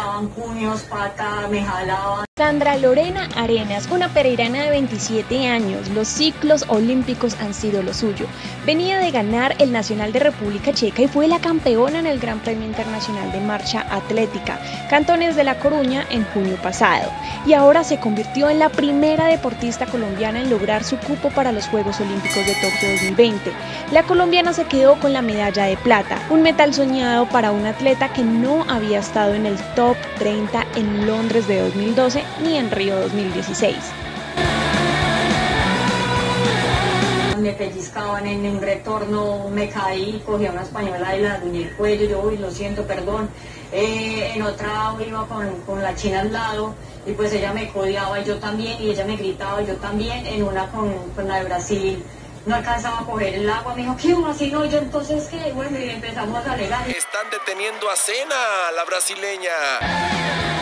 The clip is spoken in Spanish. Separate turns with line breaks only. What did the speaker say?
daban puños, pata, me jalaban.
Sandra Lorena Arenas, una pereirana de 27 años, los ciclos olímpicos han sido lo suyo. Venía de ganar el Nacional de República Checa y fue la campeona en el Gran Premio Internacional de Marcha Atlética, Cantones de La Coruña, en junio pasado. Y ahora se convirtió en la primera deportista colombiana en lograr su cupo para los Juegos Olímpicos de Tokio 2020. La colombiana se quedó con la medalla de plata, un metal soñado para un atleta que no había estado en el top 30 en Londres de 2012 ni en Río 2016.
Me pellizcaban en un retorno, me caí, cogí a una española y la arañé el cuello, yo, uy, lo siento, perdón. En otra iba con la china al lado y pues ella me codeaba y yo también, y ella me gritaba y yo también. En una con la de Brasil no alcanzaba a coger el agua, me dijo, ¿qué? Así no, yo entonces qué, bueno, y empezamos a alegar.
Están deteniendo a Senna, la brasileña.